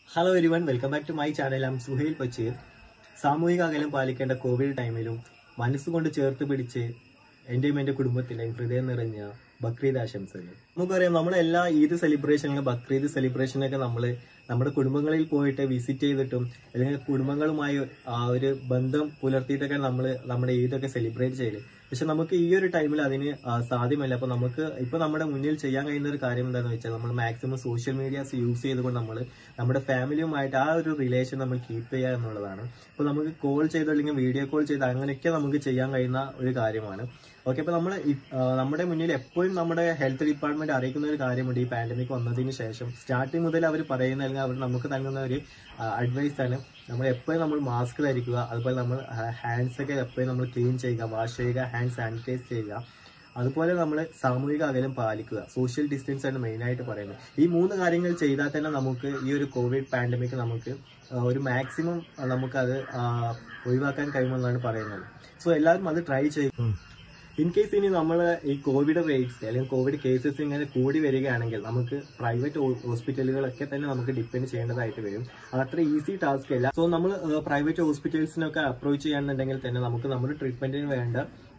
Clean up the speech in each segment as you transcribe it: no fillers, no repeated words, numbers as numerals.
Hello everyone, welcome back to my channel. I am Suhail Pacheer. സാമൂഹിക അകലം പാലിക്കേണ്ട കോവിഡ് ടൈമിലും മനസ്സുകൊണ്ട് ചേർത്ത് പിടിച്ച് എന്റെയും എന്റെ കുടുംബത്തിലെയും ഹൃദയം നിറഞ്ഞ ബക്രീദ് ആശംസകൾ. നമുക്കറിയാം, നമ്മളെല്ലാ ഈദ് സെലിബ്രേഷനിലും ബക്രീദ് സെലിബ്രേഷനൊക്കെ നമ്മുടെ കുടുംബങ്ങളിൽ പോയിട്ട് വിസിറ്റ് ചെയ്തിട്ടും അല്ലെങ്കിൽ കുടുംബങ്ങളുമായി ഒരു ബന്ധം പുലർത്തിയിട്ടൊക്കെ നമ്മുടെ ഈദൊക്കെ സെലിബ്രേറ്റ് ചെയ്യല്. പക്ഷെ നമുക്ക് ഈ ഒരു ടൈമിൽ അതിന് സാധ്യമല്ല. അപ്പൊ നമുക്ക് ഇപ്പൊ നമ്മുടെ മുന്നിൽ ചെയ്യാൻ കഴിയുന്ന ഒരു കാര്യം എന്താണെന്ന് വെച്ചാൽ, നമ്മൾ മാക്സിമം സോഷ്യൽ മീഡിയാസ് യൂസ് ചെയ്തുകൊണ്ട് നമ്മുടെ ഫാമിലിയുമായിട്ട് ആ ഒരു റിലേഷൻ നമ്മൾ കീപ്പ് ചെയ്യുക എന്നുള്ളതാണ്. ഇപ്പൊ നമുക്ക് കോൾ ചെയ്തോ അല്ലെങ്കിൽ വീഡിയോ കോൾ ചെയ്ത് അങ്ങനെയൊക്കെ നമുക്ക് ചെയ്യാൻ കഴിയുന്ന ഒരു കാര്യമാണ്. ഓക്കെ, അപ്പൊ നമ്മുടെ മുന്നിൽ എപ്പോഴും നമ്മുടെ ഹെൽത്ത് ഡിപ്പാർട്ട്മെന്റ് അറിയിക്കുന്ന ഒരു കാര്യമുണ്ട്. ഈ പാൻഡമിക് വന്നതിന് ശേഷം സ്റ്റാർട്ടിങ് മുതൽ അവർ പറയുന്ന അല്ലെങ്കിൽ അവർ നമുക്ക് നൽകുന്ന ഒരു അഡ്വൈസ് ആണ്, നമ്മൾ മാസ്ക് ധരിക്കുക, അതുപോലെ നമ്മൾ ഹാൻഡ്സ് ഒക്കെ എപ്പോഴും നമ്മൾ ക്ലീൻ ചെയ്യുക, വാഷ് ചെയ്യുക, ഹാൻഡ് സാനിറ്റൈസ് ചെയ്യുക, അതുപോലെ നമ്മൾ സാമൂഹിക അകലം പാലിക്കുക, സോഷ്യൽ ഡിസ്റ്റൻസ് ആണ് മെയിൻ ആയിട്ട് പറയുന്നത്. ഈ 3 കാര്യങ്ങൾ ചെയ്താൽ തന്നെ നമുക്ക് ഈ ഒരു കോവിഡ് പാൻഡമിക് നമുക്ക് ഒരു മാക്സിമം നമുക്കത് ഒഴിവാക്കാൻ കഴിയുമെന്നാണ് പറയുന്നത്. സോ എല്ലാവരും അത് ട്രൈ ചെയ്യും. ഇൻ കേസ് ഇനി നമ്മൾ ഈ കോവിഡ് റേറ്റ്സ് അല്ലെങ്കിൽ കോവിഡ് കേസസ് ഇങ്ങനെ കൂടി വരികയാണെങ്കിൽ നമുക്ക് പ്രൈവറ്റ് ഹോസ്പിറ്റലുകളൊക്കെ തന്നെ നമുക്ക് ഡിപ്പെൻഡ് ചെയ്യേണ്ടതായിട്ട് വരും. അത്ര ഈസി ടാസ്ക് അല്ല. സോ നമ്മൾ പ്രൈവറ്റ് ഹോസ്പിറ്റൽസിനൊക്കെ അപ്രോച്ച് ചെയ്യാന്നുണ്ടെങ്കിൽ തന്നെ നമുക്ക് നമ്മുടെ ട്രീറ്റ്മെന്റിന് വേണ്ട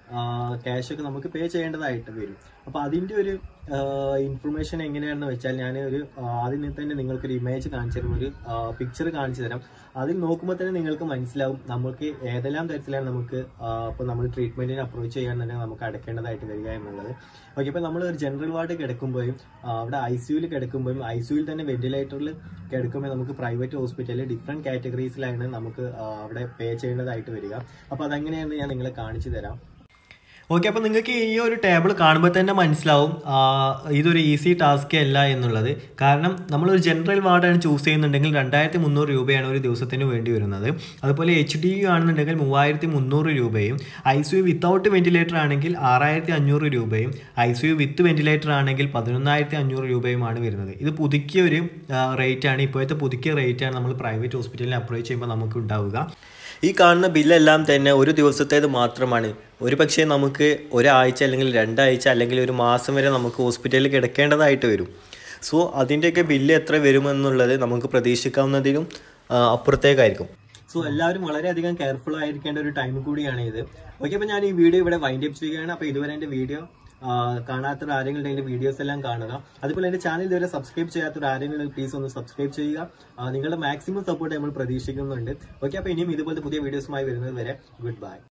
ക്യാഷ് ഒക്കെ നമുക്ക് പേ ചെയ്യേണ്ടതായിട്ട് വരും. അപ്പൊ അതിന്റെ ഒരു ഇൻഫർമേഷൻ എങ്ങനെയാണെന്ന് വെച്ചാൽ, ഞാൻ ആദ്യം തന്നെ നിങ്ങൾക്കൊരു ഇമേജ് കാണിച്ചു തരും, ഒരു പിക്ചർ കാണിച്ചു തരാം. അതിൽ നോക്കുമ്പോൾ തന്നെ നിങ്ങൾക്ക് മനസ്സിലാവും നമുക്ക് ഏതെല്ലാം തരത്തിലാണ് നമുക്ക് ഇപ്പൊ നമ്മൾ ട്രീറ്റ്മെന്റിന് അപ്രോച്ച് ചെയ്യാന്നുണ്ടെങ്കിൽ നമുക്ക് അടയ്ക്കേണ്ടതായിട്ട് വരിക എന്നുള്ളത്. ഓക്കെ, ഇപ്പൊ നമ്മൾ ഒരു ജനറൽ വാർഡ് കിടക്കുമ്പോഴും അവിടെ ICUവിൽ കിടക്കുമ്പോഴും ICUവിൽ തന്നെ വെന്റിലേറ്ററിൽ കിടക്കുമ്പോൾ നമുക്ക് പ്രൈവറ്റ് ഹോസ്പിറ്റലിൽ ഡിഫറെന്റ് കാറ്റഗറീസിലാണ് നമുക്ക് അവിടെ പേ ചെയ്യേണ്ടതായിട്ട് വരിക. അപ്പൊ അതെങ്ങനെയാണെന്ന് ഞാൻ നിങ്ങളെ കാണിച്ചു തരാം. ഓക്കെ, അപ്പോൾ നിങ്ങൾക്ക് ഈ ഒരു ടേബിൾ കാണുമ്പോൾ തന്നെ മനസ്സിലാവും ഇതൊരു ഈസി ടാസ്ക് അല്ല എന്നുള്ളത്. കാരണം നമ്മളൊരു ജനറൽ വാർഡാണ് ചൂസ് ചെയ്യുന്നുണ്ടെങ്കിൽ 2300 രൂപയാണ് ഒരു ദിവസത്തിന് വേണ്ടി വരുന്നത്. അതുപോലെ HDU ആണെന്നുണ്ടെങ്കിൽ 3300 രൂപയും, ICU വിത്തൗട്ട് വെന്റിലേറ്റർ ആണെങ്കിൽ 6500 രൂപയും, ICU വിത്ത് വെന്റിലേറ്റർ ആണെങ്കിൽ 11500 രൂപയുമാണ് വരുന്നത്. ഇത് പുതുക്കിയ ഒരു റേറ്റാണ്, ഇപ്പോഴത്തെ പുതുക്കിയ റേറ്റാണ് നമ്മൾ പ്രൈവറ്റ് ഹോസ്പിറ്റലിൽ അപ്രോച്ച് ചെയ്യുമ്പോൾ നമുക്ക് ഉണ്ടാവുക. ഈ കാണുന്ന ബില്ലെല്ലാം തന്നെ ഒരു ദിവസത്തേത് മാത്രമാണ്. ഒരു പക്ഷേ നമുക്ക് ഒരാഴ്ച അല്ലെങ്കിൽ 2 ആഴ്ച അല്ലെങ്കിൽ ഒരു മാസം വരെ നമുക്ക് ഹോസ്പിറ്റലിൽ കിടക്കേണ്ടതായിട്ട് വരും. സോ അതിൻ്റെയൊക്കെ ബില്ല് എത്ര വരുമെന്നുള്ളത് നമുക്ക് പ്രതീക്ഷിക്കാവുന്നതിനും അപ്പുറത്തേക്കായിരിക്കും. സോ എല്ലാവരും വളരെയധികം കെയർഫുൾ ആയിരിക്കേണ്ട ഒരു ടൈം കൂടിയാണ് ഇത്. ഓക്കെ, അപ്പോൾ ഞാൻ ഈ വീഡിയോ ഇവിടെ വൈൻഡ് അപ്പ് ചെയ്യുകയാണ്. അപ്പോൾ ഇതുവരെ എൻ്റെ വീഡിയോ കാണാത്ത ആരെങ്കിലും എൻ്റെ വീഡിയോസ് എല്ലാം കാണുക. അതുപോലെ എൻ്റെ ചാനൽ ഇതുവരെ സബ്സ്ക്രൈബ് ചെയ്യാത്ത ആരെങ്കിലും പ്ലീസ് ഒന്ന് സബ്സ്ക്രൈബ് ചെയ്യുക. നിങ്ങളുടെ മാക്സിമം സപ്പോർട്ട് നമ്മൾ പ്രതീക്ഷിക്കുന്നുണ്ട്. ഓക്കെ, അപ്പോൾ ഇനിയും ഇതുപോലത്തെ പുതിയ വീഡിയോസുമായി വരുന്നത് വരെ ഗുഡ് ബൈ.